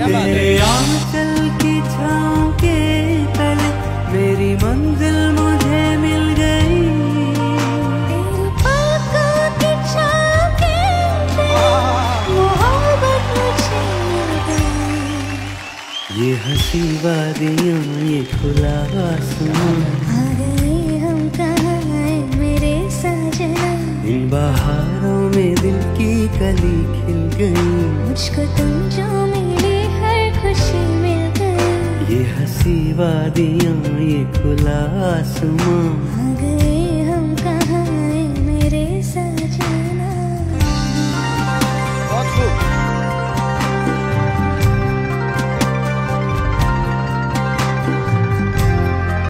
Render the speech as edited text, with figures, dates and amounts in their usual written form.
तेरे आंचल की छाँव के तले मेरी मंजिल मुझे मिल गई। तेरी पलकों की छाँव के तले मोहब्बत मुझे मिल गई। ये हंसी वादियाँ ये खुला आसमां, आ गए हम कहाँ है मेरे सजना। इन बहारों में दिल की कली खिल गई। मुझको तुम जो मिले हर खुशी मिल गई। ये हंसी वादियाँ ये खुला आसमां,